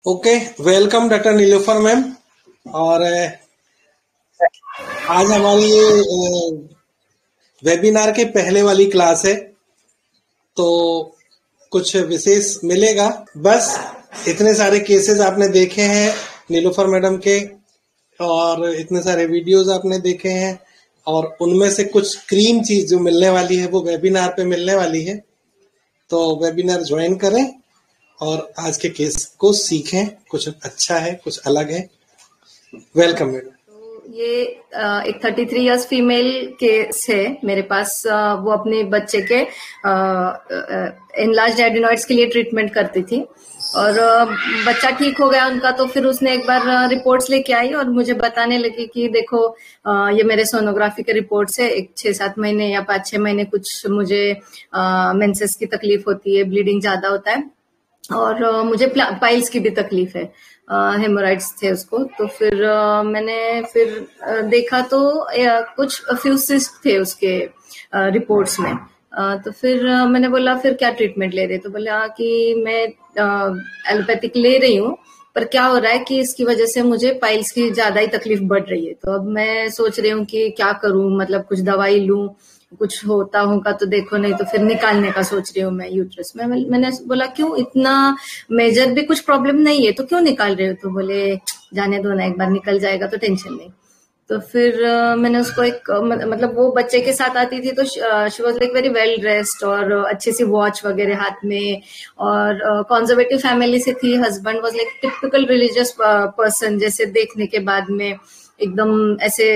Okay, welcome doctor Nilofar ma'am. और आज हमारी ये वेबिनार के पहले वाली क्लास है, तो कुछ विशेष मिलेगा। बस इतने सारे केसेस आपने देखे हैं नीलोफर मैडम के, और इतने सारे वीडियोस आपने देखे हैं, और उनमें से कुछ क्रीम चीज जो मिलने वाली है वो वेबिनार पे मिलने वाली है। तो वेबिनार ज्वाइन करें और आज के केस को सीखें। कुछ अच्छा है, कुछ अलग है। Welcome madam. तो ये एक 33 इयर्स फीमेल केस है मेरे पास। वो अपने बच्चे के एनलार्ज्ड एडिनॉइड्स के लिए ट्रीटमेंट करती थी, और बच्चा ठीक हो गया उनका। तो फिर उसने एक बार रिपोर्ट्स लेके आई और मुझे बताने लगी कि देखो ये मेरे सोनोग्राफी के रिपोर्ट्स है, एक 6-7 महीने या 5-6 महीने कुछ मुझे मेंसेस की तकलीफ होती है, ब्लीडिंग ज्यादा होता है, और मुझे पाइल्स की भी तकलीफ है, हेमोराइड्स थे उसको। तो फिर मैंने देखा तो कुछ फ्यू सिस्ट थे उसके रिपोर्ट्स में। तो फिर मैंने बोला फिर क्या ट्रीटमेंट ले रहे? तो बोला कि मैं एलोपैथिक ले रही हूँ, पर क्या हो रहा है कि इसकी वजह से मुझे पाइल्स की ज्यादा ही तकलीफ बढ़ रही है। तो अब मैं सोच रही हूँ कि क्या करूँ, मतलब कुछ दवाई लूं, कुछ होता होगा तो देखो, नहीं तो फिर निकालने का सोच रही हूँ मैं यूट्रस में। मैंने बोला क्यों, इतना मेजर भी कुछ प्रॉब्लम नहीं है तो क्यों निकाल रहे हो? तो बोले जाने दो ना, एक बार निकल जाएगा तो टेंशन नहीं। तो फिर मैंने उसको एक मतलब वो बच्चे के साथ आती थी, तो she was like very well dressed और अच्छी सी वॉच वगैरह हाथ में, और कंजर्वेटिव फैमिली से थी। Husband was like typical religious person, जैसे देखने के बाद में एकदम ऐसे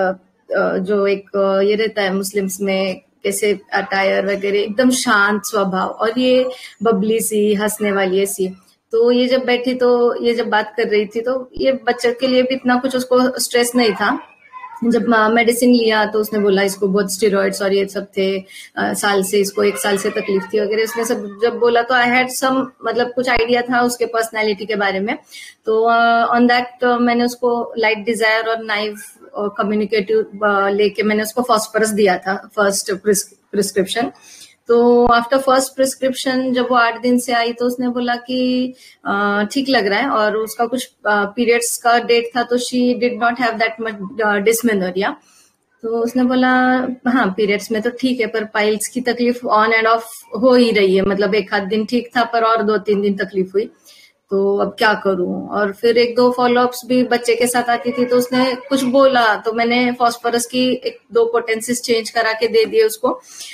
जो एक ये रहता है मुस्लिम्स में, कैसे अटायर वगैरह, एकदम शांत स्वभाव, और ये बबली सी हंसने वाली ऐसी। तो ये जब बैठी तो ये जब बात कर रही थी, तो ये बच्चे के लिए भी इतना कुछ उसको स्ट्रेस नहीं था। जब मेडिसिन लिया तो उसने बोला इसको बहुत स्टेरॉइड्स और ये सब थे, साल से इसको 1 साल से तकलीफ थी वगैरह, उसने सब जब बोला तो आई हैड सम मतलब कुछ आइडिया था उसके पर्सनालिटी के बारे में। तो ऑन दैट मैंने उसको लाइट डिजायर और नाइव और कम्युनिकेटिव लेके मैंने उसको फॉस्फोरस दिया था फर्स्ट प्रिस्क्रिप्शन। तो आफ्टर फर्स्ट प्रिस्क्रिप्शन जब वो 8 दिन से आई तो उसने बोला कि ठीक लग रहा है, और उसका कुछ पीरियड्स का डेट था, तो she did not have that much dysmenorrhoea. तो उसने बोला हाँ पीरियड्स में तो ठीक है, पर पाइल्स की तकलीफ ऑन एंड ऑफ हो ही रही है, मतलब 1-8 दिन ठीक था पर और 2-3 दिन तकलीफ हुई, तो अब क्या करूं? और फिर 1-2 फॉलोअप्स भी बच्चे के साथ आती थी, तो उसने कुछ बोला तो मैंने फॉस्फोरस की 1-2 पोटेंसीज चेंज करा के दे दिए उसको।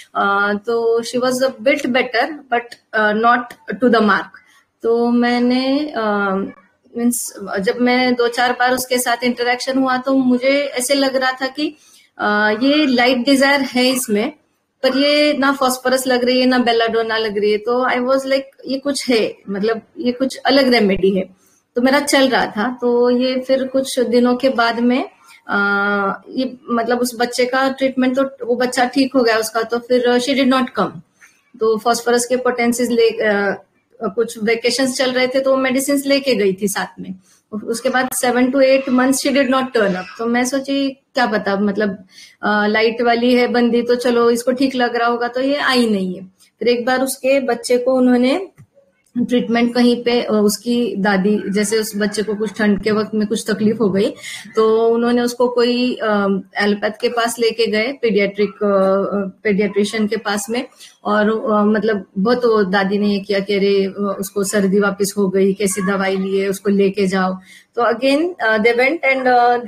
तो she was a bit better but not to the mark. तो मैंने मीन्स जब मैं 2-4 बार उसके साथ इंटरेक्शन हुआ तो मुझे ऐसे लग रहा था कि ये लाइट डिजायर है इसमें, पर ये ना फॉस्फोरस लग रही है ना बेलाडोना लग रही है। तो आई वॉज लाइक ये कुछ है, मतलब ये कुछ अलग रेमेडी है। तो मेरा चल रहा था। तो ये फिर कुछ दिनों के बाद में ये मतलब उस बच्चे का ट्रीटमेंट, तो वो बच्चा ठीक हो गया उसका, तो फिर शी डिड नॉट कम। तो फॉस्फोरस के पोटेंसीज ले कुछ वेकेशंस चल रहे थे तो मेडिसिन लेके गई थी साथ में। उसके बाद 7 to 8 months she did not turn up. तो मैं सोची क्या पता, मतलब लाइट वाली है बंदी तो चलो इसको ठीक लग रहा होगा, तो ये आई नहीं है। फिर एक बार उसके बच्चे को उन्होंने ट्रीटमेंट कहीं पे, उसकी दादी जैसे उस बच्चे को कुछ ठंड के वक्त में कुछ तकलीफ हो गई, तो उन्होंने उसको कोई एलोपैथ के पास लेके गए, पेडियाट्रिशियन के पास में। और मतलब बहुत वो दादी ने ये किया कि अरे उसको सर्दी वापस हो गई, कैसी दवाई लिए, उसको लेके जाओ। तो again they went and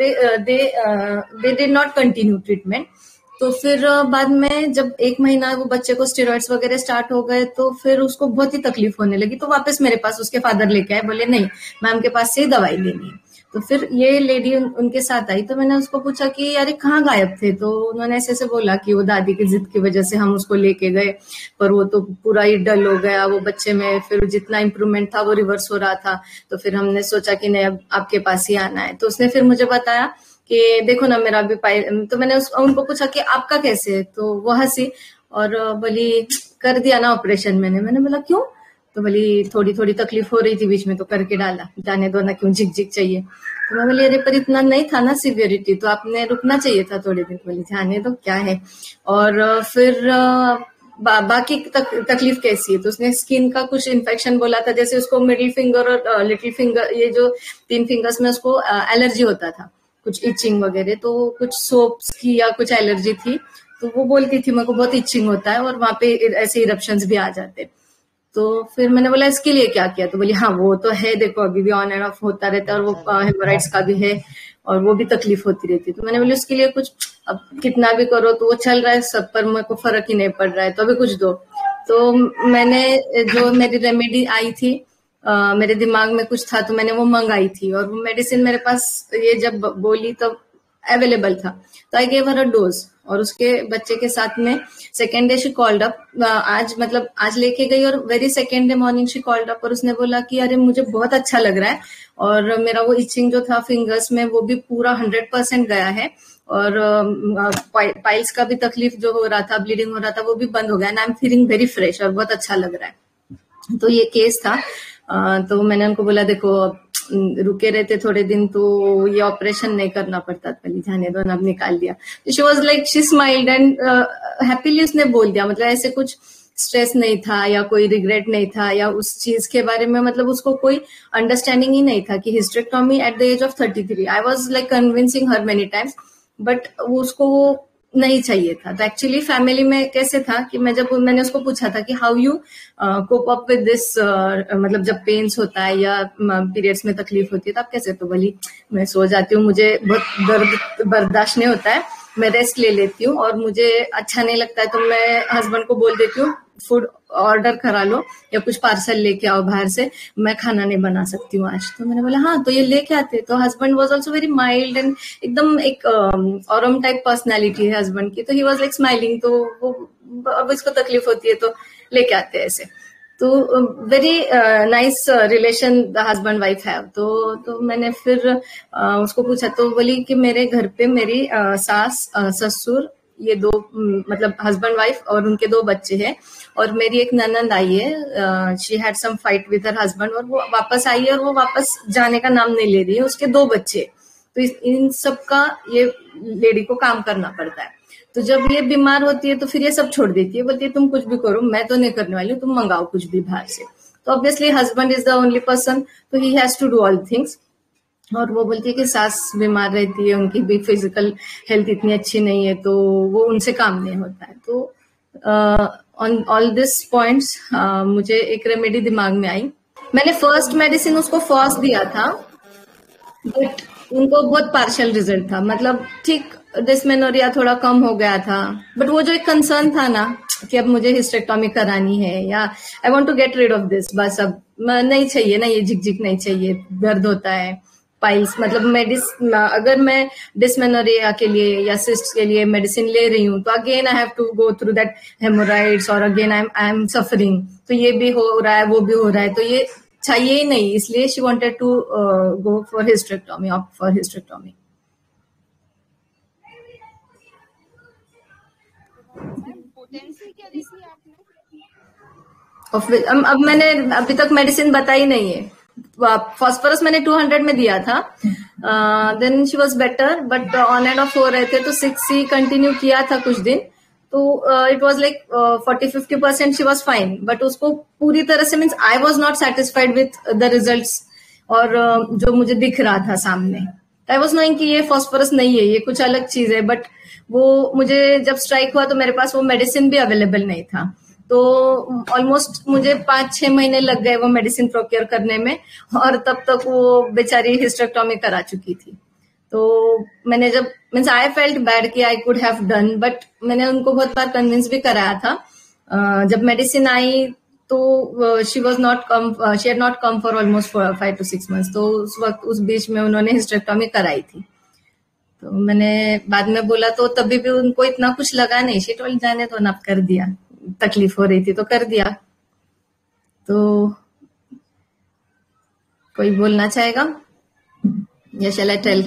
they did not continue treatment. तो फिर बाद में जब 1 महीना वो बच्चे को स्टेरॉइड्स वगैरह स्टार्ट हो गए, तो फिर उसको बहुत ही तकलीफ होने लगी। तो वापस मेरे पास उसके फादर लेके आए, बोले नहीं मैम के पास से ही दवाई लेनी है। तो फिर ये लेडी उनके साथ आई, तो मैंने उसको पूछा कि अरे कहाँ गायब थे? तो उन्होंने ऐसे से बोला कि वो दादी की जिद की वजह से हम उसको लेके गए, पर वो तो पूरा ही डल हो गया वो बच्चे में, फिर जितना इम्प्रूवमेंट था वो रिवर्स हो रहा था। तो फिर हमने सोचा कि नहीं अब आपके पास ही आना है। तो उसने फिर मुझे बताया कि देखो ना मेरा भी तो मैंने उनको पूछा कि आपका कैसे है? तो वो हंसी और बोली कर दिया ना ऑपरेशन मैंने बोला क्यों? तो बोली थोड़ी थोड़ी तकलीफ हो रही थी बीच में तो करके डाला, जाने दो ना, क्यों झिक झिक चाहिए? तो मैं बोली अरे पर इतना नहीं था ना सिवियरिटी, तो आपने रुकना चाहिए था थोड़े दिन। बोली जाने दो क्या है। और फिर बाकी तकलीफ कैसी है, तो उसने स्किन का कुछ इन्फेक्शन बोला था, जैसे उसको मिडिल फिंगर और लिटिल फिंगर, ये जो 3 फिंगर्स में उसको एलर्जी होता था, कुछ इचिंग वगैरह, तो कुछ सोप्स की या कुछ एलर्जी थी, तो वो बोलती थी मेरे को बहुत इचिंग होता है और वहां पे ऐसे इरप्शंस भी आ जाते। तो फिर मैंने बोला इसके लिए क्या किया, तो बोली हाँ वो तो है, देखो अभी भी ऑन एंड ऑफ होता रहता है, और वो हेमोराइड्स का भी है और वो भी तकलीफ होती रहती है। तो मैंने बोली उसके लिए कुछ, अब कितना भी करो तो वो चल रहा है सब, पर मेरे को फर्क ही नहीं पड़ रहा है, तो अभी कुछ दो। तो मैंने, जो मेरी रेमेडी आई थी, मेरे दिमाग में कुछ था तो मैंने वो मंगाई थी, और वो मेडिसिन मेरे पास ये जब बोली तब अवेलेबल था, तो I gave her a dose. और उसके बच्चे के साथ में second day she called up, आज मतलब आज लेके गई, और very second day morning she called up, और उसने बोला कि अरे मुझे बहुत अच्छा लग रहा है, और मेरा वो इचिंग जो था फिंगर्स में वो भी पूरा 100% गया है, और पाइल्स का भी तकलीफ जो हो रहा था, ब्लीडिंग हो रहा था, वो भी बंद हो गया, and I am feeling very fresh, और बहुत अच्छा लग रहा है। तो ये केस था। तो मैंने उनको बोला देखो रुके रहते थोड़े दिन तो ये ऑपरेशन नहीं करना पड़ता, पहले जाने दो ना, अब निकाल दिया। She was like, she smiled and happily उसने बोल दिया, मतलब ऐसे कुछ स्ट्रेस नहीं था या कोई रिग्रेट नहीं था या उस चीज के बारे में, मतलब उसको कोई अंडरस्टैंडिंग ही नहीं था कि hysterectomy at the age of 33। I was like convincing her many times, but उसको वो नहीं चाहिए था। तो एक्चुअली फैमिली में कैसे था कि मैंने उसको पूछा था कि how you cope up with this, मतलब जब पेन्स होता है या पीरियड्स में तकलीफ होती है तो आप कैसे, तो बोली मैं सो जाती हूँ, मुझे बहुत दर्द बर्दाश्त नहीं होता है, मैं रेस्ट ले लेती हूँ, और मुझे अच्छा नहीं लगता है तो मैं हस्बैंड को बोल देती हूँ फूड ऑर्डर करा लो या कुछ पार्सल लेके आओ बाहर से, मैं खाना नहीं बना सकती हूँ आज। तो मैंने बोला हाँ, तो ये लेके आते। तो husband was also very mild and एकदम एक औरम टाइप पर्सनालिटी है हस्बैंड की, तो ही वाज लाइक स्माइलिंग, तो वो अब इसको तकलीफ होती है तो लेके आते हैं ऐसे। तो very nice relation the husband wife है। तो मैंने फिर उसको पूछा, तो बोली कि मेरे घर पे मेरी सास ससुर, ये दो मतलब हस्बैंड वाइफ और उनके 2 बच्चे हैं, और मेरी एक ननंद आई है, she had some fight with her husband, और वो वापस आई है, और वो वापस जाने का नाम नहीं ले रही है, उसके 2 बच्चे। तो इन सब का ये लेडी को काम करना पड़ता है। तो जब ये बीमार होती है तो फिर ये सब छोड़ देती है, बोलती है तुम कुछ भी करो, मैं तो नहीं करने वाली हूँ, तुम मंगाओ कुछ भी बाहर से। तो obviously husband is the only person, तो he has to do all things. और वो बोलती है कि सास बीमार रहती है, उनकी भी फिजिकल हेल्थ इतनी अच्छी नहीं है, तो वो उनसे काम नहीं होता है। तो ऑन ऑल दिस पॉइंट्स मुझे एक रेमेडी दिमाग में आई। मैंने फर्स्ट मेडिसिन उसको फर्स्ट दिया था, बट उनको बहुत पार्शियल रिजल्ट था, मतलब ठीक डिस्मेनोरिया थोड़ा कम हो गया था, बट वो जो एक कंसर्न था ना कि अब मुझे हिस्टेरेक्टोमी करानी है या I want to get rid of this, बस अब नहीं चाहिए ना, ये झिकझिक नहीं चाहिए, दर्द होता है, पाइल्स, मतलब अगर मैं डिस्मेनोरिया के लिए या सिस्ट के लिए मेडिसिन ले रही हूँ तो again I have to go through that haemorrhoids, और अगेन आई एम सफरिंग, तो ये भी हो रहा है वो भी हो रहा है, तो ये चाहिए ही नहीं, इसलिए she wanted to go for hysterectomy, opt for hysterectomy. Potency क्या देखी आपने? अब मैंने अभी तक मेडिसिन बताई नहीं है। फॉस्फोरस मैंने 200 में दिया था, then she was better, but on and off हो रहे थे, तो 6 ही कंटिन्यू किया था कुछ दिन, तो it was like 40-50% she was fine, but उसको पूरी तरह से means I was not satisfied with the results, और जो मुझे दिख रहा था सामने, आई वाज नोइंग कि ये फॉस्फोरस नहीं है, ये कुछ अलग चीज है, बट वो मुझे जब स्ट्राइक हुआ तो मेरे पास वो मेडिसिन भी अवेलेबल नहीं था, तो ऑलमोस्ट मुझे 5-6 महीने लग गए वो मेडिसिन प्रोक्योर करने में, और तब तक वो बेचारी हिस्टेरेक्टोमी करा चुकी थी। तो मैंने जब मीन्स आई फेल्ट बैड कि I could have done, but मैंने उनको बहुत बार कन्विंस भी कराया था। जब मेडिसिन आई तो she was not come, she had not come for almost 5 to 6 months, तो उस वक्त उस बीच में उन्होंने हिस्टेरेक्टोमी कराई थी। तो मैंने बाद में बोला तो तभी भी उनको इतना कुछ लगा नहीं, शी टोल्ड जाने तो ना, कर दिया, तकलीफ हो रही थी तो कर दिया। तो कोई बोलना चाहेगा या शैल आई टेल?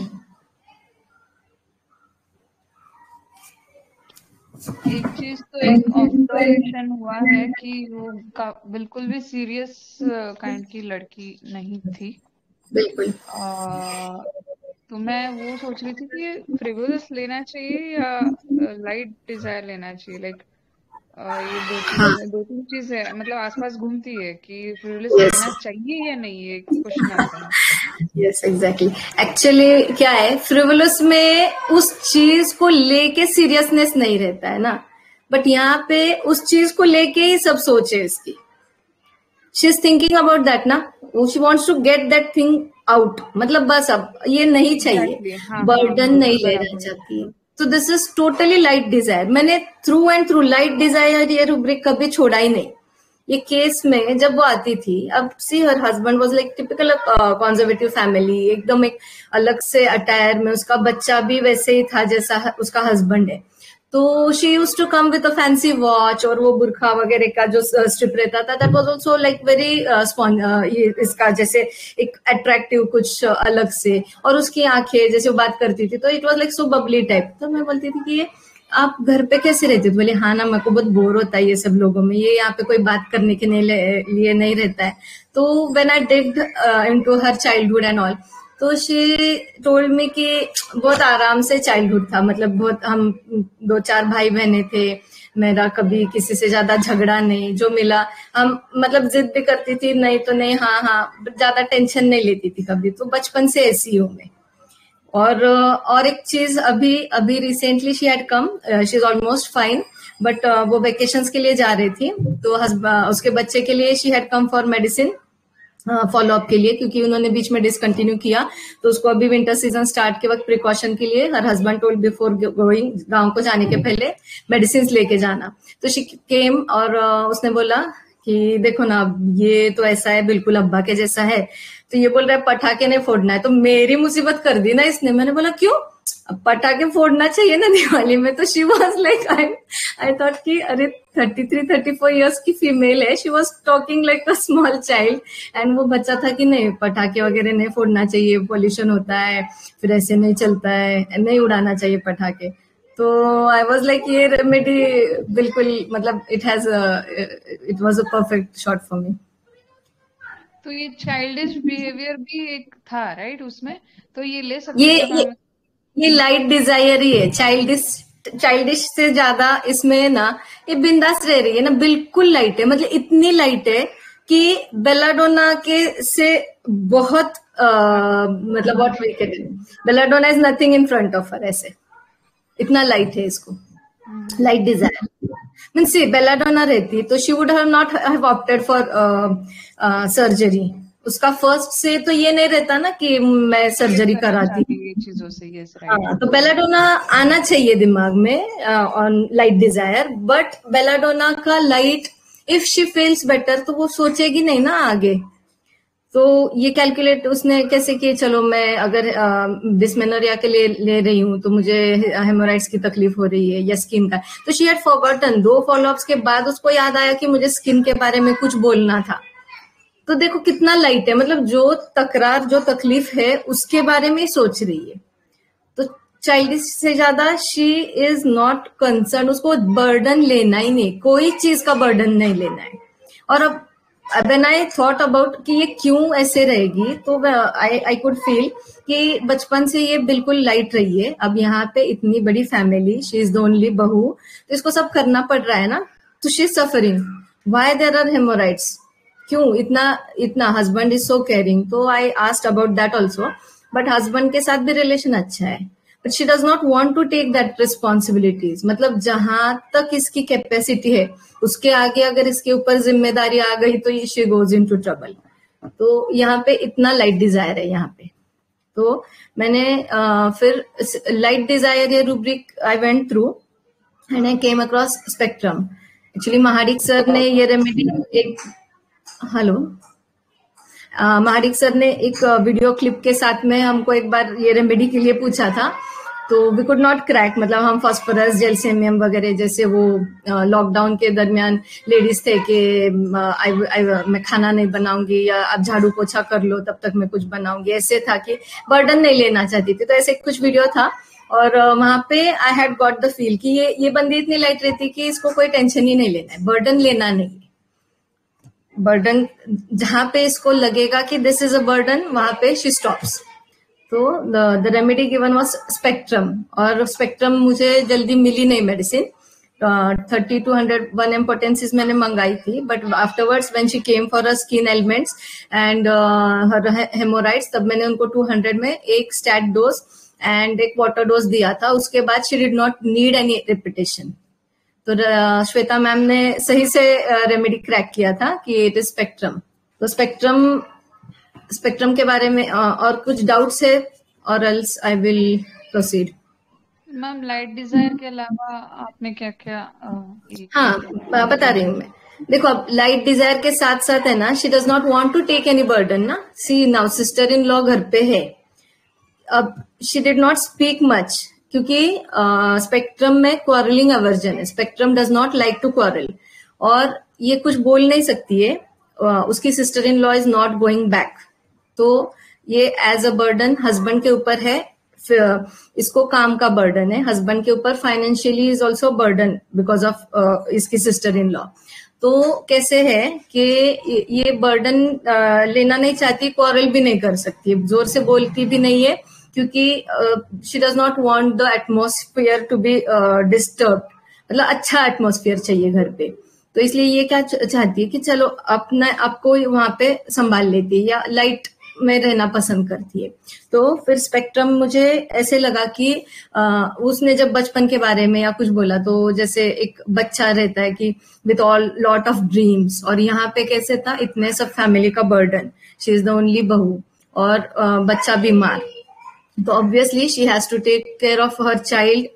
एक चीज तो एक ऑब्जर्वेशन हुआ है कि वो बिल्कुल भी सीरियस काइंड की लड़की नहीं थी। बिल्कुल। तो मैं वो सोच रही थी कि फ्रिवोलस लेना चाहिए या लाइट डिजायर लेना चाहिए, लाइक ये हाँ, दो तीन चीजें मतलब आसपास घूमती है कि फ्रिवोलस यस, लेना चाहिए या नहीं, ये क्वेश्चन आता है। Yes, exactly. एक्चुअली क्या है, फ्रिवोलस में उस चीज को लेके सीरियसनेस नहीं रहता है ना, बट यहाँ पे उस चीज को लेके ही सब सोचे इसकी। She is thinking about that ना, she wants to get that thing out, मतलब बस अब ये नहीं चाहिए, एग्जैक्टली, हाँ हाँ, बर्डन नहीं बिल्कुल लेना बराबर। चाहती। तो this is totally light desire. मैंने through and through light desire ये रूब्रिक कभी छोड़ा ही नहीं। ये केस में जब वो आती थी, अब see her husband was like typical conservative family, एकदम एक अलग से अटायर में, उसका बच्चा भी वैसे ही था जैसा उसका हस्बैंड है। तो she use to come with a fancy watch, और वो बुरखा वगैरह का जो स्ट्रिप रहता था, that was also like very ये इसका जैसे एक अट्रैक्टिव कुछ अलग से, और उसकी आंखें जैसे वो बात करती थी तो it was like so bubbly type. तो मैं बोलती थी कि ये आप घर पे कैसे रहते हो? बोले हाँ ना, मेरे को बहुत बोर होता है ये सब लोगों में, ये यहाँ पे कोई बात करने के लिए नहीं रहता है। तो when I dig into her childhood and all, तो शी टोल्ड मी कि बहुत आराम से चाइल्डहुड था, मतलब बहुत हम 2-4 भाई बहने थे, मेरा कभी किसी से ज्यादा झगड़ा नहीं, जो मिला हम मतलब जिद भी करती थी, नहीं तो नहीं, हाँ हाँ, ज्यादा टेंशन नहीं लेती थी कभी, तो बचपन से ऐसी हूँ मैं। और एक चीज, अभी अभी recently she had come, she is almost fine, but वो वेकेशंस के लिए जा रही थी, तो उसके बच्चे के लिए she had come for medicine follow up के लिए, क्योंकि उन्होंने बीच में डिसकंटिन्यू किया। तो उसको अभी विंटर सीजन स्टार्ट के वक्त प्रिकॉशन के लिए her husband told before going, गांव को जाने के पहले मेडिसिन लेके जाना। तो शी केम, और उसने बोला कि देखो ना, ये तो ऐसा है, बिल्कुल अब्बा के जैसा है। तो ये बोल रहा है पटाखे नहीं फोड़ना है, तो मेरी मुसीबत कर दी ना इसने। मैंने बोला क्यों? अब पटाखे फोड़ना चाहिए ना दिवाली में। तो she was like, I thought कि अरे 33-34 इयर्स की फीमेल है, she was talking like a small child. And वो बच्चा था कि नहीं, पटाखे वगैरह नहीं फोड़ना चाहिए, पॉल्यूशन होता है, फिर ऐसे नहीं चलता है, नहीं उड़ाना चाहिए पटाखे। तो आई वॉज लाइक ये रेमेडी बिल्कुल, मतलब it was a perfect shot for me. तो ये चाइल्डिश बिहेवियर भी एक था राइट उसमें, तो ये ले सकते ये थे ये हम। ये लाइट डिजायर ही है, चाइल्डिश से ज्यादा इसमें ना, ये बिंदास रह रही है ना, बिल्कुल लाइट है, मतलब इतनी लाइट है कि बेलाडोना के से बहुत मतलब what we can, belladonna is nothing in front of her, ऐसे इतना लाइट है इसको। Light desire mean see, belladonna रहती तो she would have not have opted for surgery. उसका फर्स्ट से तो ये नहीं रहता ना कि मैं ये सर्जरी करना कराती। चाहती है ये चीजों से, यस राइट। हाँ, तो बेलाडोना आना चाहिए दिमाग में on light desire, but belladonna का light, if she feels better तो वो सोचेगी नहीं ना आगे। तो ये कैलकुलेट उसने कैसे कि चलो मैं अगर डिस्मेनोरिया के लिए ले रही हूँ तो मुझे हेमोराइड्स की तकलीफ हो रही है या स्किन का, तो शी हैड फॉरगॉटन। 2 फॉलोअप्स के बाद उसको याद आया कि मुझे स्किन के बारे में कुछ बोलना था। तो देखो कितना लाइट है, मतलब जो तकरार, जो तकलीफ है उसके बारे में सोच रही है। तो चाइल्डिश से ज्यादा शी इज नॉट कंसर्न, उसको बर्डन लेना ही नहीं, कोई चीज का बर्डन नहीं लेना है। और अब व्हेन आई थॉट अबाउट कि ये क्यों ऐसे रहेगी, तो आई कुड फील कि बचपन से ये बिल्कुल लाइट रही है। अब यहाँ पे इतनी बड़ी family, she is the only बहू, तो इसको सब करना पड़ रहा है ना, तो she is suffering. Why there are haemorrhoids, क्यों इतना इतना? हस्बैंड इज सो केयरिंग, तो I asked about that also, but husband के साथ भी रिलेशन अच्छा है, but she does not want to take that responsibilities. मतलब जहां तक इसकी कैपेसिटी है, उसके आगे अगर इसके ऊपर जिम्मेदारी आ गई तो she goes into trouble. तो यहाँ पे इतना लाइट डिजायर है यहाँ पे। तो मैंने फिर लाइट डिजायर ये rubric I went through and I came across spectrum. Actually Mahadik sir ने ये रेमेडी एक, हेलो, महाडिक सर ने एक वीडियो क्लिप के साथ में हमको एक बार ये रेमेडी के लिए पूछा था, तो वी कुड नॉट क्रैक। मतलब हम फास्फोरस, जेलसेमियम वगैरह जैसे वो लॉकडाउन के दरमियान लेडीज थे कि मैं खाना नहीं बनाऊंगी, या आप झाड़ू पोछा कर लो तब तक मैं कुछ बनाऊंगी, ऐसे था कि बर्डन नहीं लेना चाहती थी। तो ऐसे कुछ वीडियो था, और वहां पे I had got the feel कि ये बंदी इतनी लाइट रहती कि इसको कोई टेंशन ही नहीं लेना है, बर्डन लेना नहीं। बर्डन जहां पे इसको लगेगा कि दिस इज अ बर्डन, वहां पे शी स्टॉप्स। तो the remedy given was spectrum, और स्पेक्ट्रम मुझे जल्दी मिली नहीं medicine, 30 to 100 one M potencies मैंने मंगाई थी, but afterwards when she came for skin elements and her haemorrhoids, तब मैंने उनको 200 में एक स्टैट डोज एंड एक वाटर डोज दिया था. उसके बाद she did not need any repetition. तो श्वेता मैम ने सही से रेमेडी क्रैक किया था कि इट इज स्पेक्ट्रम. तो स्पेक्ट्रम के बारे में और कुछ डाउट्स है, और else I will proceed. Ma'am light desire के अलावा आपने क्या क्या हाँ बता रही हूँ मैं. देखो अब लाइट डिजायर के साथ साथ है ना, she does not want to take any burden ना. See now sister in law घर पे है. अब she did not speak much क्योंकि स्पेक्ट्रम में क्वारलिंग अवर्जन है. Spectrum does not like to quarrel, और ये कुछ बोल नहीं सकती है. उसकी sister in law is not going back, तो ये एज अ बर्डन हस्बैंड के ऊपर है. इसको काम का बर्डन है हस्बैंड के ऊपर. Financially is also burden because of इसकी सिस्टर इन लॉ. तो कैसे है कि ये बर्डन लेना नहीं चाहती, क्वारल भी नहीं कर सकती, जोर से बोलती भी नहीं है क्योंकि she does not want the atmosphere to be disturb. मतलब अच्छा एटमॉस्फेयर चाहिए घर पे. तो इसलिए ये क्या चाहती है कि चलो अपना आपको वहां पे संभाल लेती है या लाइट में रहना पसंद करती है. तो फिर स्पेक्ट्रम मुझे ऐसे लगा कि उसने जब बचपन के बारे में या कुछ बोला, तो जैसे एक बच्चा रहता है कि with all lot of dreams, और यहाँ पे कैसे था, इतने सब फैमिली का burden, she is the only बहू और बच्चा बीमार. तो obviously she has to take care of her child.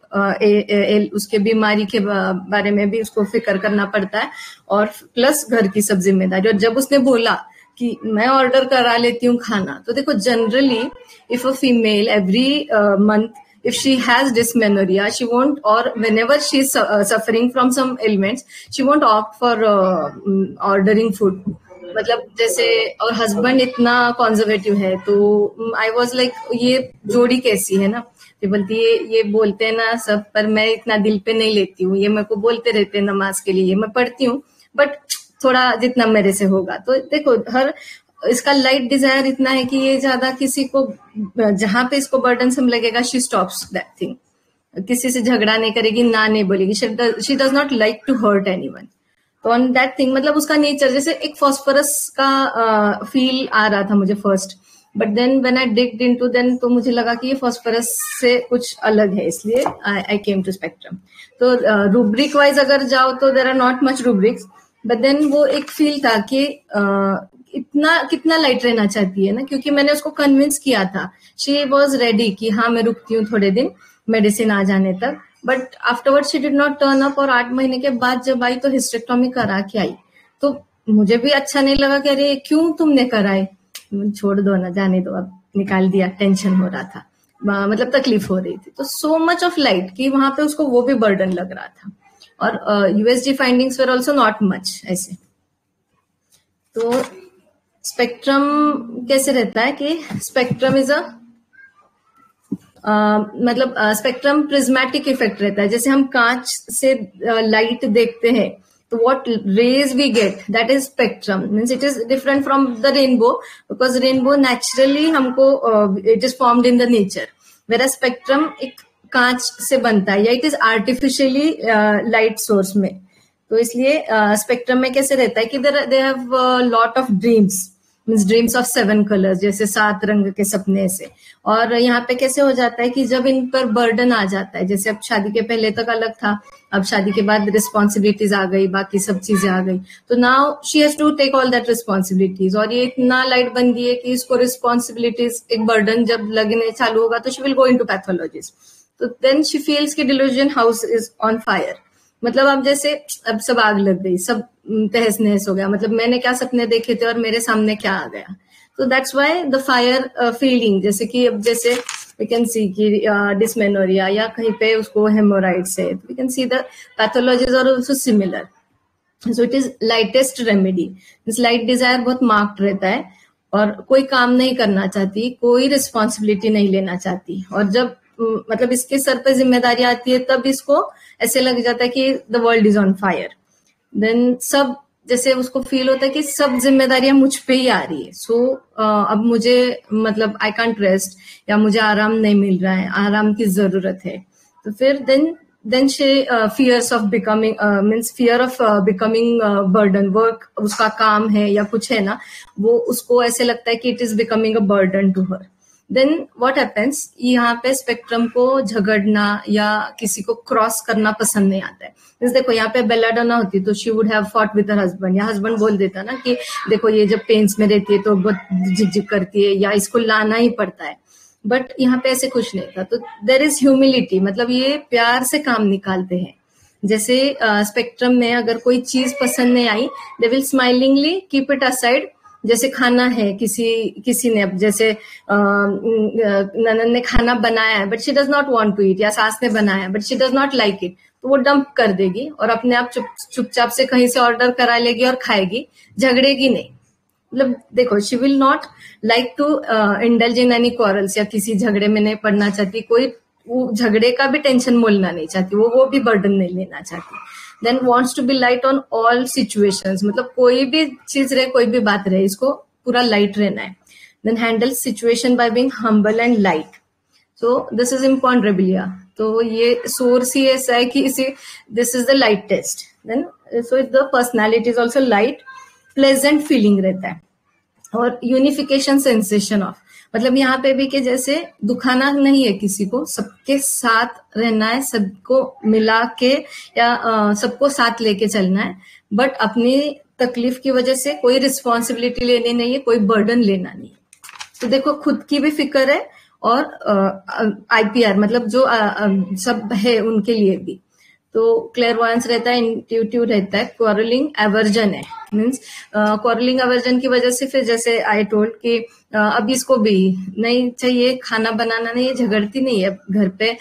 उसके बीमारी के बारे में भी उसको फिक्र करना पड़ता है, और प्लस घर की सब जिम्मेदारी. और जब उसने बोला कि मैं ऑर्डर करा लेती हूँ खाना, तो देखो generally if a female every month if she has dysmenorrhea, she won't, or whenever she is suffering from some ailments, she won't opt for ordering food. मतलब जैसे, और हस्बैंड इतना कॉन्जर्वेटिव है, तो आई वॉज लाइक ये जोड़ी कैसी है ना. बोलती ये बोलते हैं ना सब, पर मैं इतना दिल पे नहीं लेती हूँ. ये मेरे को बोलते रहते हैं नमाज के लिए, मैं पढ़ती हूँ, बट थोड़ा जितना मेरे से होगा. तो देखो हर इसका लाइट डिजायर इतना है कि ये ज्यादा किसी को, जहां पे इसको बर्डनसम लगेगा, शी स्टॉप्स दैट थिंग. किसी से झगड़ा नहीं करेगी, ना नहीं बोलेगी. She does not like to hurt anyone. तो ऑन दैट थिंग, मतलब उसका नेचर जैसे एक फॉस्फोरस का फील आ रहा था मुझे first, but then when I digged into, then तो मुझे लगा कि ये फॉस्फोरस से कुछ अलग है, इसलिए आई केम टू स्पेक्ट्रम. तो रूब्रिक वाइज अगर जाओ तो there are not much rubrics, but then वो एक फील था कि इतना कितना लाइट रहना चाहती है ना, क्योंकि मैंने उसको कन्विंस किया था. शी वॉज रेडी कि हाँ मैं रुकती हूँ थोड़े दिन मेडिसिन आ जाने तक, but afterward she did not turn up. और 8 महीने के बाद जब आई तो हिस्टेक्टोमी करा के आई, तो मुझे भी अच्छा नहीं लगा कि अरे क्यों तुमने कराई. छोड़ दो ना, जाने दो, अब निकाल दिया. टेंशन हो रहा था, मतलब तकलीफ हो रही थी. तो सो मच ऑफ लाइट कि वहां पे उसको वो भी बर्डन लग रहा था. और USG findings were also not much ऐसे. तो स्पेक्ट्रम कैसे रहता है कि स्पेक्ट्रम इज अ मतलब स्पेक्ट्रम प्रिज्मेटिक इफेक्ट रहता है. जैसे हम कांच से लाइट देखते हैं, तो what rays we get, that is spectrum. Means it is different from the rainbow, because rainbow naturally हमको it is formed in the nature, where spectrum एक कांच से बनता है, या it is artificially light source में. तो इसलिए स्पेक्ट्रम में कैसे रहता है कि they have lot of dreams, means dreams of 7 colours, जैसे 7 रंग के सपने से. और यहाँ पे कैसे हो जाता है कि जब इन पर बर्डन आ जाता है, जैसे अब शादी के पहले तक अलग था, अब शादी के बाद रिस्पॉन्सिबिलिटीज आ गई, बाकी सब चीजें आ गई, तो now she has to take all that responsibilities. और ये इतना लाइट बन गई है कि इसको रिस्पॉन्सिबिलिटीज एक बर्डन जब लगने चालू होगा तो she will go into pathologies. तो देन शी फील्स की delusion house is on fire. मतलब अब जैसे अब सब आग लग गई, सब तहस नहस हो गया, मतलब मैंने क्या सपने देखे थे और मेरे सामने क्या आ गया. तो that's why the fire feeling, जैसे कि अब जैसे वी कैन सी कि डिस्मेनोरिया या कहीं पे उसको हेमोराइड्स है, we can see the pathologies are also similar. So it is lightest remedy. This light desire बहुत मार्क्ड रहता है, और कोई काम नहीं करना चाहती, कोई रिस्पॉन्सिबिलिटी नहीं लेना चाहती. और जब मतलब इसके सर पे जिम्मेदारी आती है, तब इसको ऐसे लग जाता है कि the world is on fire. Then सब जैसे उसको फील होता है कि सब जिम्मेदारियां मुझ पे ही आ रही है. सो अब मुझे मतलब आई कांट रेस्ट, या मुझे आराम नहीं मिल रहा है, आराम की जरूरत है. तो फिर then then she fears of becoming means fear of becoming burden, work उसका काम है या कुछ है ना, वो उसको ऐसे लगता है कि it is becoming a burden to her. Then what happens, यहाँ पे स्पेक्ट्रम को झगड़ना या किसी को क्रॉस करना पसंद नहीं आता है। जैसे देखो यहाँ पे बेलाडोना होती तो she would have fought with her husband, या हस्बैंड बोल देता ना कि देखो ये जब पेन्स में रहती है तो बहुत झिकझिक करती है या इसको लाना ही पड़ता है, बट यहाँ पे ऐसे कुछ नहीं था। तो देर इज ह्यूमिलिटी, मतलब ये प्यार से काम निकालते हैं। जैसे स्पेक्ट्रम में अगर कोई चीज पसंद नहीं आई, they will smilingly keep it aside. जैसे खाना है, किसी ने, जैसे ननन ने खाना बनाया है but she does not want to eat, या सास ने बनाया है but she does not like it, तो वो डंप कर देगी और अपने आप चुपचाप से कहीं से ऑर्डर करा लेगी और खाएगी, झगड़ेगी नहीं। मतलब देखो, she will not like to indulge in any quarrels, या किसी झगड़े में नहीं पड़ना चाहती, कोई वो झगड़े का भी टेंशन मोलना नहीं चाहती, वो भी बर्डन नहीं लेना चाहती। Then wants to be light on all situations, मतलब कोई भी चीज रहे, कोई भी बात रहे, इसको पूरा लाइट रहना है। Then handle situation by being humble and light, so this is imponderabilia. तो ये सोर्स ही ऐसा है कि इसे this is the light taste. Then so the personality is also light, pleasant feeling रहता है, और यूनिफिकेशन सेंसेशन ऑफ, मतलब यहाँ पे भी कि जैसे दुखाना नहीं है किसी को, सबके साथ रहना है, सबको मिला के या सबको साथ लेके चलना है, बट अपनी तकलीफ की वजह से कोई रिस्पॉन्सिबिलिटी लेनी नहीं है, कोई बर्डन लेना नहीं है। तो देखो, खुद की भी फिक्र है और आईपीआर मतलब जो सब है उनके लिए भी। तो क्लेयरवॉयंस रहता है, इंट्यूटिव रहता है, क्वारलिंग एवर्जन है, मीन्स क्वारलिंग एवर्जन की वजह से फिर जैसे आई टोल्ड कि अब इसको भी नहीं चाहिए खाना बनाना, नहीं, झगड़ती नहीं है घर पे,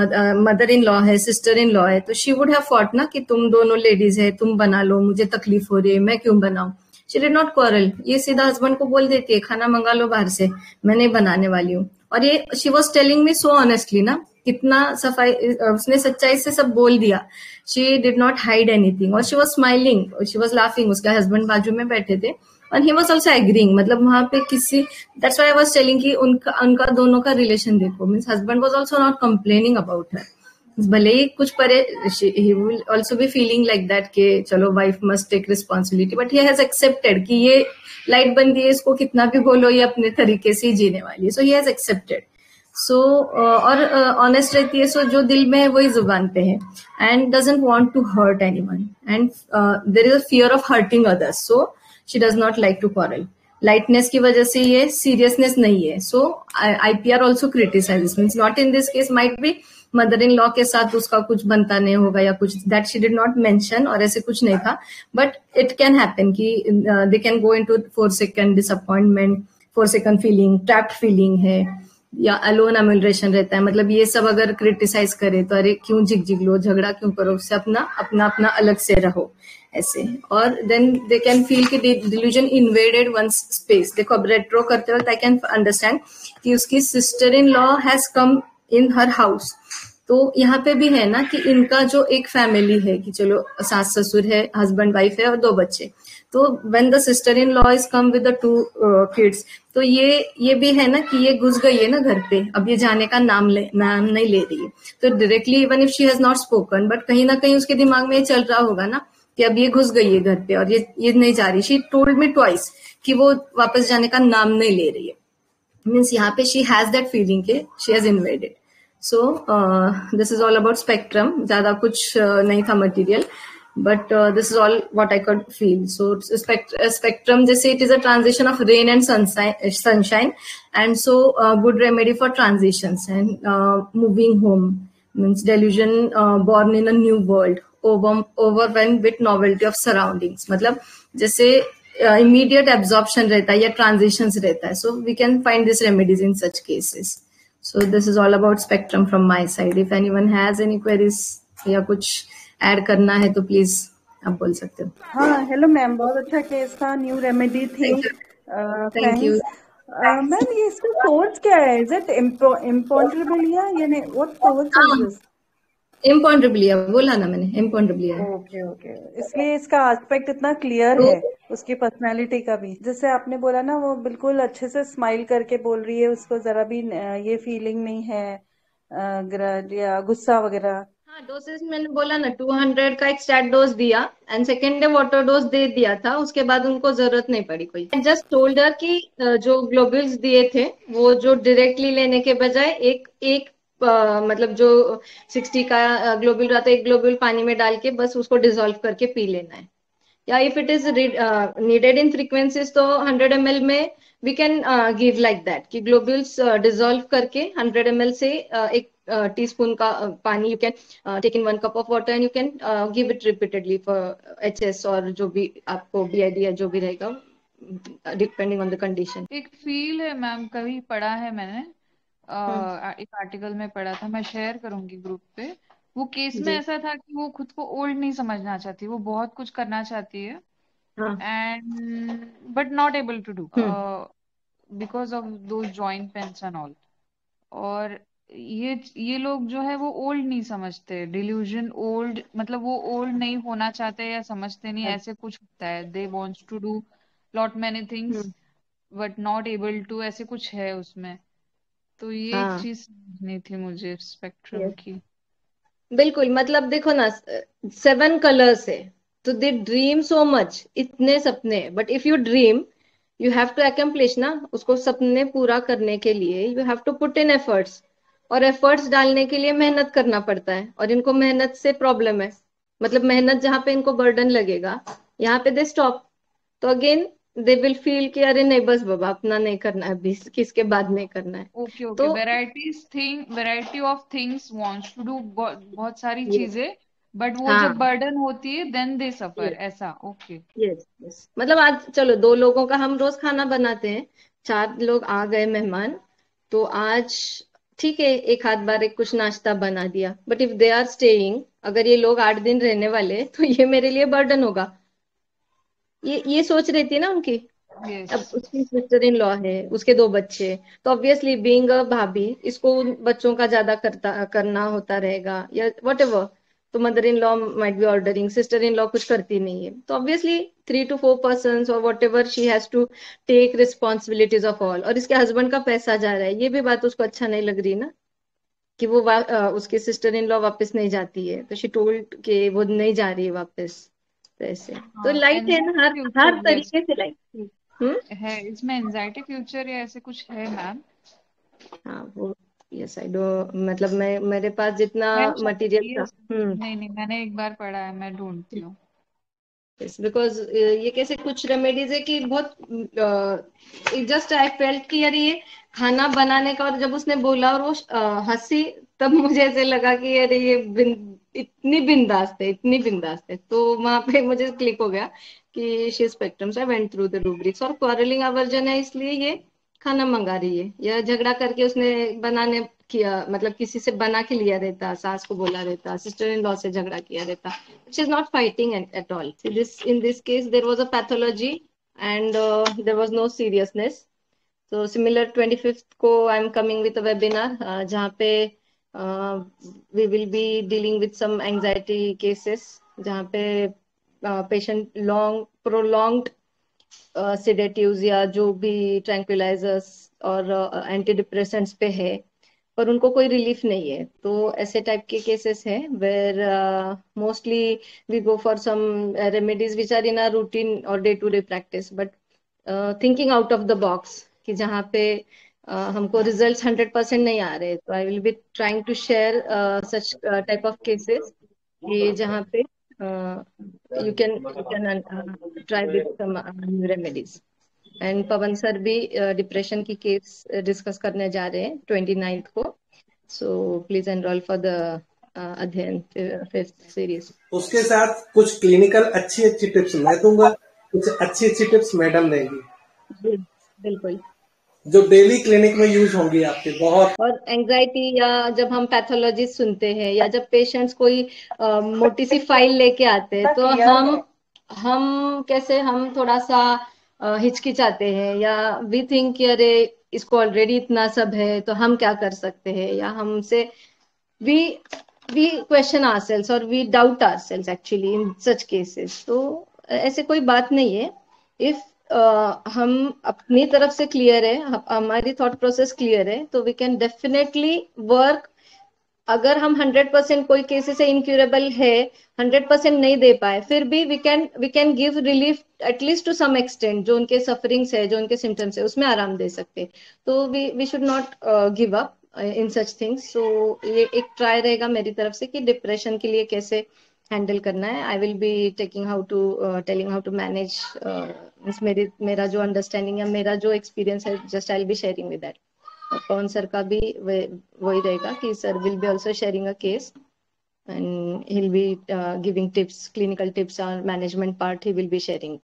मदर इन लॉ है, सिस्टर इन लॉ है, तो शी वुड हैव फॉट ना कि तुम दोनों लेडीज है, तुम बना लो, मुझे तकलीफ हो रही है, मैं क्यों बनाऊं। शी डिड नॉट क्वारल, ये सीधा हस्बैंड को बोल देती है खाना मंगा लो बाहर से, मैं नहीं बनाने वाली हूँ। और ये she was telling me so honestly ना, कितना सफाई, उसने सच्चाई से सब बोल दिया। She did not hide anything, और she was smiling, she was laughing, उसका हस्बैंड बाजू में बैठे थे और ही वॉज ऑल्सो एग्रीइंग, मतलब वहां पे किसी, that's why I was telling कि उनका दोनों का रिलेशन देखो, means husband was also not complaining about her, भले ही कुछ परे, he will also be feeling like that कि चलो wife must take responsibility, but he has accepted कि ये लाइट बंदी है, इसको कितना भी बोलो ये अपने तरीके से ही जीने वाली है, सो ही हैज एक्सेप्टेड। सो और ऑनेस्ट रहती है, सो जो दिल में है वही जुबान पे है, and doesn't want to hurt anyone, and there is a fear of hurting others, so she does not like to quarrel. Lightness की वजह से ये सीरियसनेस नहीं है, so IPR also criticise, means not in this case, might be mother in law के साथ उसका कुछ बनता नहीं होगा या कुछ, that she did not mention, और ऐसे कुछ नहीं था, बट इट कैन हैपन कि they can go into 4 second disappointment, 4 second feeling, trapped feeling है, या अलोन एम्यूलरेशन रहता है, मतलब ये सब अगर क्रिटिसाइज करे तो अरे क्यों झिक लो, झगड़ा क्यों करो, उससे अपना अलग से रहो ऐसे। और देन दे कैन फील कि डिल्यूजन इन्वेडेड वंस स्पेस। देखो अब रेट्रो करते वक्त आई कैन अंडरस्टैंड कि उसकी sister in law has come in her house, तो यहाँ पे भी है ना कि इनका जो एक फैमिली है कि चलो सास ससुर है, हस्बैंड वाइफ है और 2 बच्चे, तो when the sister in law is come with the 2 kids, तो ये भी है ना कि ये घुस गई है ना घर पे, अब ये जाने का नाम नहीं ले रही है, तो directly even if she has not spoken, but कहीं ना कहीं उसके दिमाग में ये चल रहा होगा ना कि अब ये घुस गई है घर पे और ये नहीं जा रही। शी टोल्ड मी ट्वाइस कि वो वापस जाने का नाम नहीं ले रही है, मीन्स यहाँ पे शी हैज दैट फीलिंग के she has invaded. So this is all about spectrum, ज्यादा कुछ नहीं था material, but this is all what I could feel. So spectrum जैसे it is a transition of rain and sunshine, and so good remedy for transitions, and moving home means delusion, born in a new world, overwhelmed with novelty of surroundings, मतलब जैसे immediate absorption रहता है या transitions रहता है, so we can find these remedies in such cases. So this is all about spectrum from my side. If anyone has any queries या कुछ add करना है तो प्लीज आप बोल सकते हो। हाँ, हेलो मैम, बहुत अच्छा केस था, न्यू रेमेडी थी, थैंक यू मैम। ये इसका सोर्स क्या है? इज इट इम्पॉन्ड्रेबिलिया यानी what source is this? Imponderabilia बोला ना मैंने, इम्पॉन्ड्रेबिलिया। ओके ओके, इसलिए इसका एस्पेक्ट इतना क्लियर है, उसकी पर्सनालिटी का भी, जैसे आपने बोला ना, वो बिल्कुल अच्छे से स्माइल करके बोल रही है, उसको जरा भी ये फीलिंग नहीं है ग्रज या गुस्सा वगैरह, हाँ, डोसेज मैंने बोला ना, 200 का एक स्टार्ट डोज दिया and second day water dose दे दिया था, उसके बाद उनको जरूरत नहीं पड़ी कोई। जस्ट टोल्ड हर कि जो ग्लोब्यूल्स दिए थे वो जो डायरेक्टली लेने के बजाय एक एक मतलब जो 60 का ग्लोब्यूल रहा था, एक ग्लोब्यूल पानी में डाल के बस उसको डिसॉल्व करके पी लेना है। या if it is needed in frequencies तो 100 ml में we can give like that कि ग्लोब्यूल्स डिसॉल्व करके 100 ml से एक टीस्पून का पानी you can take in 1 cup of water and you can give it repeatedly for HS और जो भी आपको बीआईडी या जो भी रहेगा डिपेंडिंग ऑन द कंडीशन। एक फील है मैम, कभी पढ़ा है मैंने, हम्म। एक आर्टिकल में पढ़ा था, मैं शेयर करूंगी ग्रुप पे। वो केस में जी। ऐसा था कि वो खुद को ओल्ड नहीं समझना चाहती, वो बहुत कुछ करना चाहती है हाँ। And but not able to do hmm. Because of दो जॉइंट पेन्स एंड ऑल। और ये लोग जो है वो ओल्ड नहीं समझते, डिल्यूजन ओल्ड, मतलब वो ओल्ड नहीं होना चाहते या समझते नहीं, ऐसे कुछ होता है। They wants to do lot many things hmm. But not able to, ऐसे कुछ है उसमें। तो ये एक हाँ। चीज समझनी थी मुझे स्पेक्ट्रम यस, की। बिल्कुल। मतलब देखो ना, 7 कलर्स है तो दे ड्रीम सो मच, इतने सपने, but if you dream you have to accomplish ना, उसको सपने पूरा करने के लिए you have to put in efforts, और एफर्ट्स डालने के लिए मेहनत करना पड़ता है, और इनको मेहनत से प्रॉब्लम है। मतलब मेहनत जहाँ पे इनको बर्डन लगेगा, यहाँ पे दे स्टॉप। तो अगेन दे विल फील कि अरे नहीं, बस बाबा अपना नहीं करना है अभी, किसके बाद नहीं करना है। ओके ओके, तो variety of things wants to do, बहुत सारी ये, चीजें, बट वो जब हाँ, बर्डन होती है देन दे सफर, ऐसा। ओके। Yes yes. मतलब आज चलो 2 लोगों का हम रोज खाना बनाते हैं, 4 लोग आ गए मेहमान, तो आज ठीक है एक आध बार एक कुछ नाश्ता बना दिया, but if they are staying, अगर ये लोग 8 दिन रहने वाले तो ये मेरे लिए बर्डन होगा। ये सोच रही थी ना उनकी। यस। अब उसकी सिस्टर इन लॉ है, उसके 2 बच्चे, तो ऑब्वियसली बीइंग अ भाभी इसको उन बच्चों का ज्यादा करना होता रहेगा या वट एवर। तो mother in law might be ordering, sister in law कुछ करती नहीं है, तो ऑब्वियसली 3 to 4 पर्सन और whatever she has to take responsibilities of all, और इसके हस्बैंड का पैसा जा रहा है, ये भी बात उसको अच्छा नहीं लग रही ना, कि वो उसकी सिस्टर इन लॉ वापस नहीं जाती है, तो शी टोल्ड कि वो नहीं जा रही है वापस। तो ऐसे तो हाँ, लाइफ है ना, एंजाइटी हर हर फ्यूचर, यस। तरीके से लाइफ। हम्म। है इसमें एंजाइटी फ्यूचर या ऐसे कुछ है मैम? हाँ वो, यस आई डो, मतलब मैं, मेरे पास जितना है मटेरियल शायद, था। यस। नहीं नहीं, मैंने एक बार पढ़ा है, मैं ढूंढती हूँ। बिकॉज ये कैसे कुछ रेमेडीज है कि बहुत, जस्ट आई फेल्ट कि यार ये खाना बनाने का, और जब उसने बोला और वो हंसी, तब मुझे ऐसे लगा कि यार ये इतनी बिंदास है, इतनी बिंदास है, तो वहां पे मुझे क्लिक हो गया कि शी स्पेक्ट्रम से वेंट थ्रू द रूब्रिक्स। और क्वारलिंग आवर्जन है इसलिए ये खाना मंगा रही है, या झगड़ा करके उसने बनाने किया, मतलब किसी से बना के लिया रहता, सास को बोला रहता, सिस्टर इन लॉ से झगड़ा किया रहता, she is not fighting at all. See, this in this case there was a pathology and there was no seriousness. So similar 25th को I'm coming with a webinar जहाँ पे we will be dealing with some anxiety cases, जहाँ पे patient long prolonged sedatives या जो भी tranquillisers और anti depressants पे है, पर उनको कोई रिलीफ नहीं है, तो ऐसे टाइप के केसेस हैं where mostly we go for some remedies which are in are routine और day to day practice, but thinking out of the box, कि जहाँ पे हमको रिजल्ट्स 100% नहीं आ रहे, तो I will be trying to share such type of cases, कि जहाँ पे you can try with some new remedies. And Pawan sir भी डिप्रेशन की केस डिस्कस करने जा रहे हैं 29th को, so please enrol for the Adhyayan 5th series. उसके साथ कुछ क्लिनिकल अच्छी अच्छी टिप्स मैं दूंगा, कुछ अच्छी अच्छी टिप्स मैडम देंगी बिल्कुल। जो डेली क्लिनिक में यूज होंगी आपके बहुत। और एंजाइटी या जब हम पैथोलॉजी सुनते हैं या जब पेशेंट्स कोई मोटी सी फाइल लेके आते हैं, तो हम कैसे, हम थोड़ा सा हिचकिचाते हैं, या वी थिंक कि अरे इसको ऑलरेडी इतना सब है तो हम क्या कर सकते हैं, या हमसे वी वी क्वेश्चन आवरसेल्व्स और we doubt ourselves actually in such cases. तो ऐसे कोई बात नहीं है, इफ हम अपनी तरफ से क्लियर है, हमारी थॉट प्रोसेस क्लियर है, तो वी कैन डेफिनेटली वर्क अगर हम 100% कोई केसेस से इनक्यूरेबल है, 100% नहीं दे पाए, फिर भी we can give relief at least to some extent. जो उनके सफरिंग्स है, जो उनके सिम्टम्स है, उसमें आराम दे सकते। तो we should not give up in such things. So ये एक ट्राई रहेगा मेरी तरफ से कि डिप्रेशन के लिए कैसे हैंडल करना है। I will be taking telling how to manage. मेरा जो अंडरस्टैंडिंग है, मेरा जो एक्सपीरियंस है, just I will be sharing with that. Pawan sir का भी वही रहेगा कि sir will be also sharing a case and he'll be giving tips, clinical tips on management part he will be sharing.